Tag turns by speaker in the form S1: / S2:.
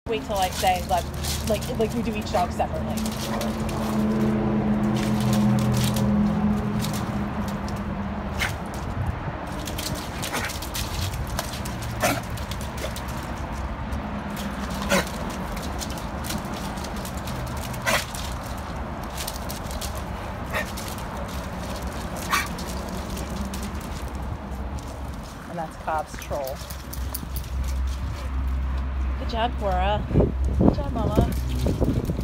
S1: Wait till I say like we do each dog separately. And that's Cobbs Troll. Good job, Kora. Good job, Mama.